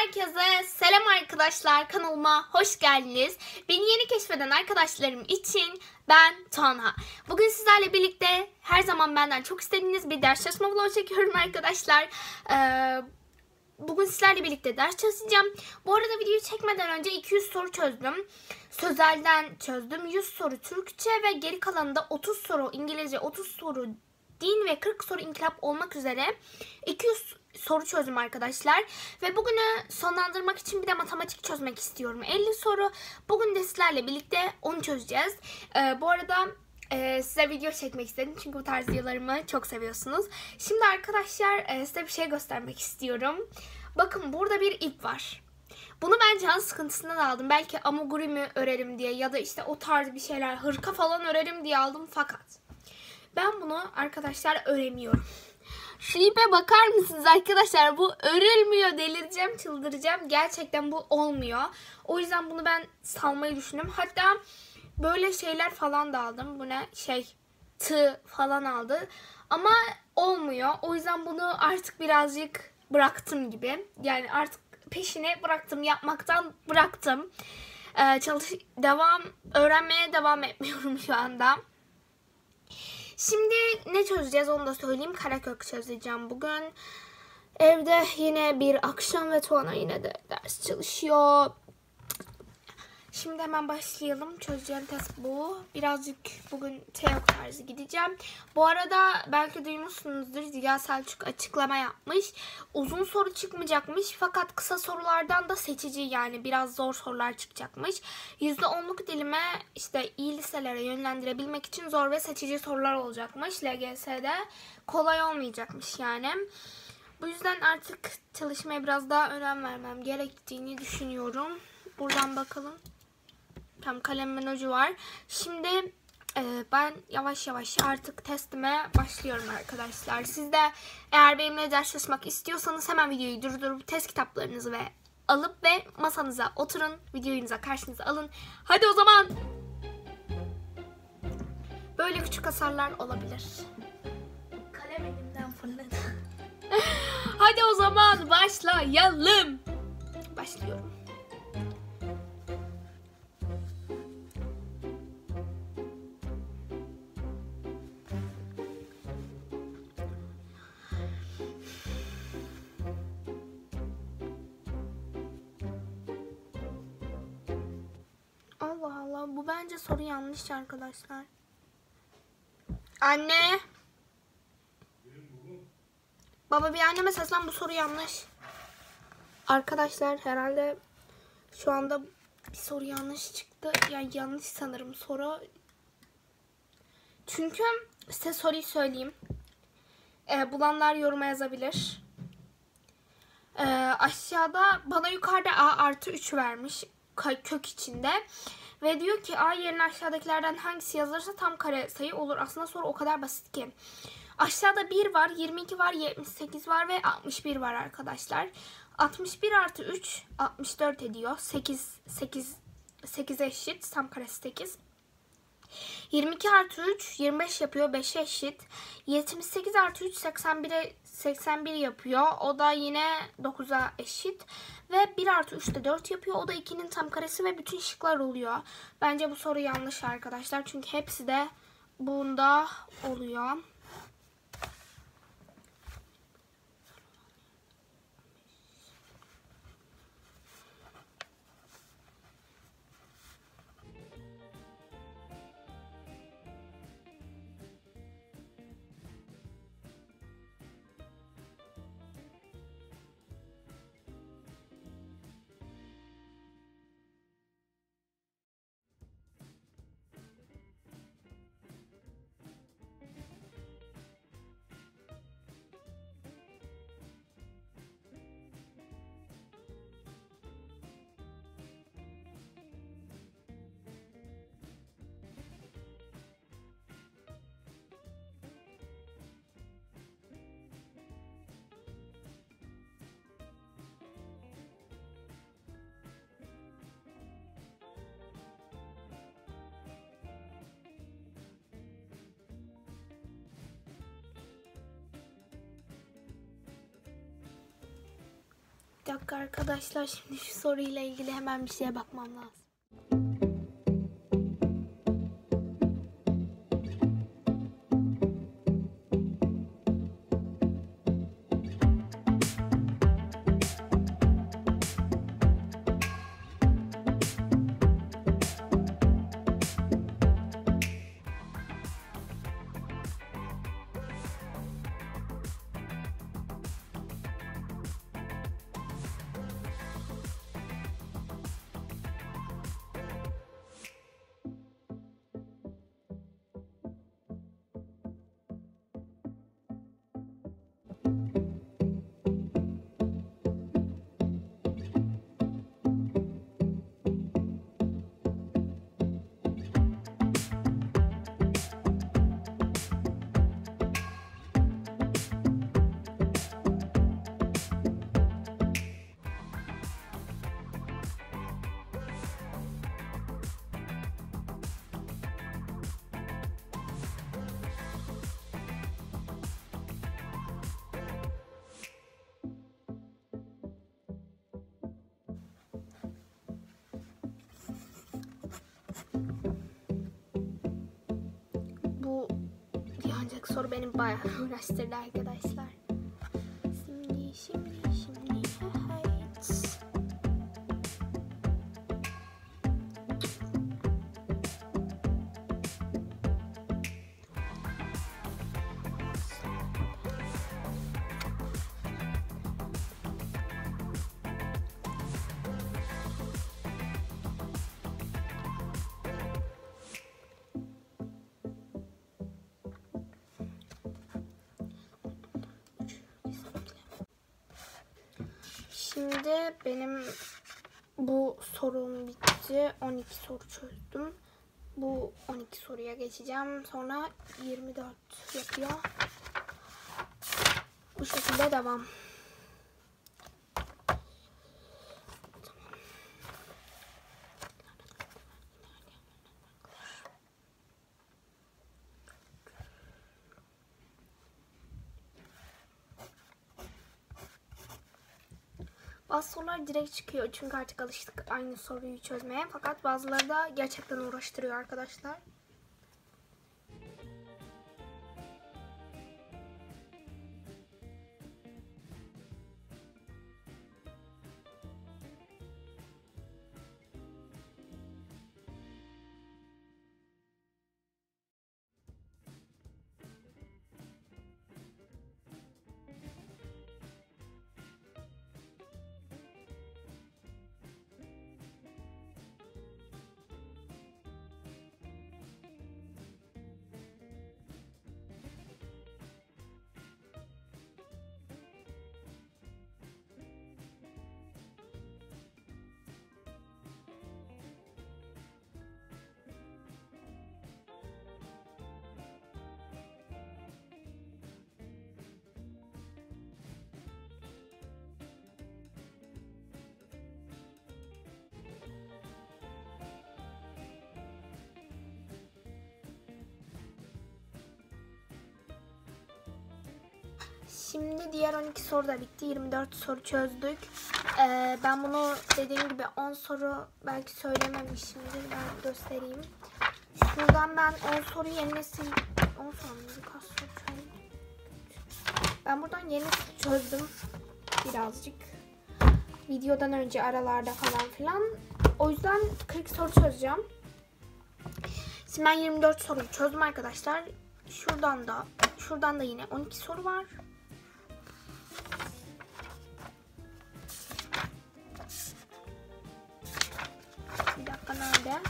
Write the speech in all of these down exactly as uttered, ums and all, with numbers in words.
Herkese selam arkadaşlar, kanalıma hoş geldiniz. Beni yeni keşfeden arkadaşlarım için ben Tuana. Bugün sizlerle birlikte her zaman benden çok istediğiniz bir ders çalışma vlogu çekiyorum arkadaşlar. Ee, bugün sizlerle birlikte ders çalışacağım. Bu arada videoyu çekmeden önce iki yüz soru çözdüm. Sözelden çözdüm. yüz soru Türkçe ve geri kalanında otuz soru İngilizce, otuz soru din ve kırk soru inkılap olmak üzere iki yüz soru çözdüm arkadaşlar. Ve bugünü sonlandırmak için bir de matematik çözmek istiyorum. elli soru. Bugün de sizlerle birlikte onu çözeceğiz. Ee, bu arada e, size video çekmek istedim. Çünkü bu tarz videolarımı çok seviyorsunuz. Şimdi arkadaşlar e, size bir şey göstermek istiyorum. Bakın burada bir ip var. Bunu ben can sıkıntısından aldım. Belki amigurumi mi örerim diye ya da işte o tarz bir şeyler, hırka falan örerim diye aldım fakat ben bunu arkadaşlar öremiyorum. Şu ipe bakar mısınız arkadaşlar? Bu örülmüyor. Delireceğim, çıldıracağım. Gerçekten bu olmuyor. O yüzden bunu ben salmayı düşündüm. Hatta böyle şeyler falan da aldım. Bu ne? Şey, tığ falan aldı. Ama olmuyor. O yüzden bunu artık birazcık bıraktım gibi. Yani artık peşine bıraktım. Yapmaktan bıraktım. Ee, çalış devam öğrenmeye devam etmiyorum şu anda. Şimdi ne çözeceğiz onu da söyleyeyim. Karekök çözeceğim bugün. Evde yine bir akşam ve Tuana yine de ders çalışıyor. Şimdi hemen başlayalım. Çözeceğim test bu. Birazcık bugün teok tarzı gideceğim. Bu arada belki duymuşsunuzdur. Ziya Selçuk açıklama yapmış. Uzun soru çıkmayacakmış. Fakat kısa sorulardan da seçici, yani biraz zor sorular çıkacakmış. yüzde onluk dilime işte iyi liselere yönlendirebilmek için zor ve seçici sorular olacakmış. L G S'de kolay olmayacakmış yani. Bu yüzden artık çalışmaya biraz daha önem vermem gerektiğini düşünüyorum. Buradan bakalım. Tam kalemimin ucu var. Şimdi e, ben yavaş yavaş artık testime başlıyorum arkadaşlar. Siz de eğer benimle ders çalışmak istiyorsanız hemen videoyu durdurup test kitaplarınızı ve alıp ve masanıza oturun. Videonuza karşınıza alın. Hadi o zaman. Böyle küçük hasarlar olabilir. Kalem elimden fırladı. Hadi o zaman başlayalım. Başlıyorum. Allah Allah, bu bence soru yanlış arkadaşlar. Anne. Baba bir anneme seslen, bu soru yanlış. Arkadaşlar herhalde şu anda bir soru yanlış çıktı. Yani yanlış sanırım soru. Çünkü size soruyu söyleyeyim. Ee, bulanlar yoruma yazabilir. Ee, aşağıda bana yukarıda a artı üç vermiş kök içinde. Ve diyor ki a yerine aşağıdakilerden hangisi yazılırsa tam kare sayı olur. Aslında soru o kadar basit ki. Aşağıda bir var, yirmi iki var, yetmiş sekiz var ve altmış bir var arkadaşlar. altmış bir artı üç altmış dört ediyor. sekiz, sekiz, sekize eşit. Tam karesi sekiz. yirmi iki artı üç yirmi beş yapıyor. beşe eşit. yetmiş sekiz artı üç seksen bire seksen bir yapıyor. O da yine dokuza eşit. Ve bir artı üç de dört yapıyor. O da ikinin tam karesi ve bütün şıklar oluyor. Bence bu soru yanlış arkadaşlar. Çünkü hepsi de bunda oluyor. Bir dakika arkadaşlar, şimdi şu soruyla ilgili hemen bir şeye bakmam lazım. Bu ancak soru benim bayağı uğraştırdı arkadaşlar. Şimdi şimdi şimdi evet. Şimdi benim bu sorum bitti. on iki soru çözdüm. Bu on iki soruya geçeceğim. Sonra yirmi dört yapıyor. Bu şekilde devam. Bazı sorular direkt çıkıyor çünkü artık alıştık aynı soruyu çözmeye. Fakat bazıları da gerçekten uğraştırıyor arkadaşlar. Şimdi diğer on iki soru da bitti. yirmi dört soru çözdük. Ee, ben bunu dediğim gibi on soru belki söylememişimdir. Ben göstereyim. Şuradan ben on soru yeni nesil... on soru muydu? Kaç soru çözdüm? Ben buradan yeni nesil çözdüm. Birazcık. Videodan önce aralarda falan filan. O yüzden kırk soru çözeceğim. Şimdi ben yirmi dört soruyu çözdüm arkadaşlar. Şuradan da şuradan da yine on iki soru var. Bir dakika, nerede?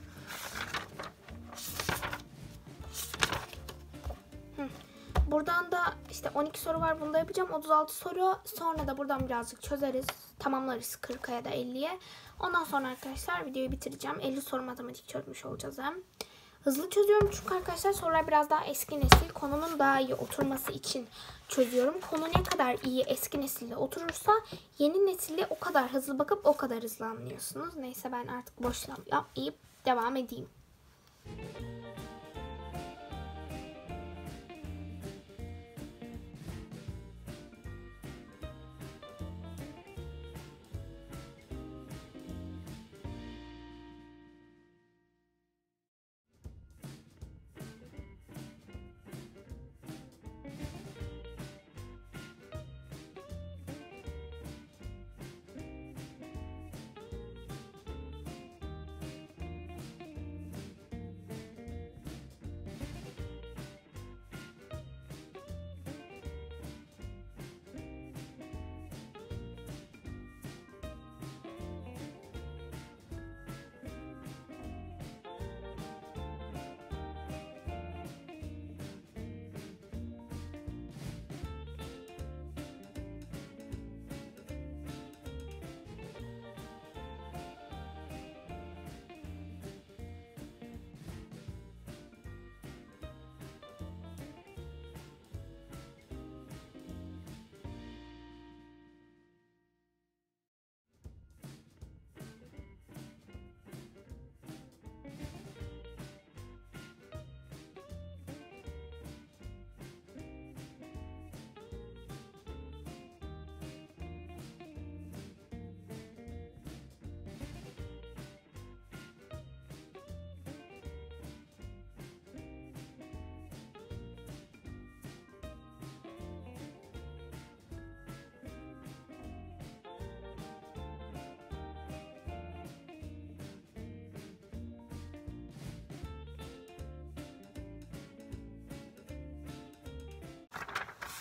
Hı. Buradan da işte on iki soru var. Bunu da yapacağım. otuz altı soru. Sonra da buradan birazcık çözeriz. Tamamlarız kırka ya da elliye. Ondan sonra arkadaşlar videoyu bitireceğim. elli soru matematik çözmüş olacağız hem. Hızlı çözüyorum çünkü arkadaşlar sorular biraz daha eski nesil. Konunun daha iyi oturması için çözüyorum. Konu ne kadar iyi eski nesilde oturursa yeni nesilde o kadar hızlı bakıp o kadar hızlı anlıyorsunuz. Neyse, ben artık boş laf yapmayıp devam edeyim.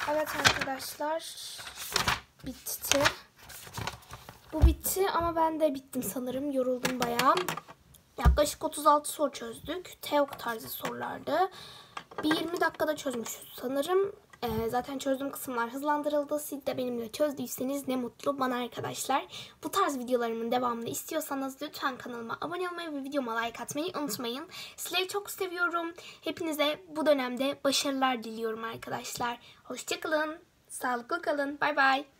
Evet arkadaşlar, bitti. Bu bitti ama ben de bittim sanırım. Yoruldum bayağı. Yaklaşık otuz altı soru çözdük. TEOK tarzı sorulardı. Bir yirmi dakikada çözmüşüz sanırım. Ee, zaten çözdüğüm kısımlar hızlandırıldı. Siz de benimle çözdüyseniz ne mutlu bana arkadaşlar. Bu tarz videolarımın devamını istiyorsanız lütfen kanalıma abone olmayı ve videoma like atmayı unutmayın. Sizleri çok seviyorum. Hepinize bu dönemde başarılar diliyorum arkadaşlar. Hoşça kalın. Sağlıklı kalın. Bay bay.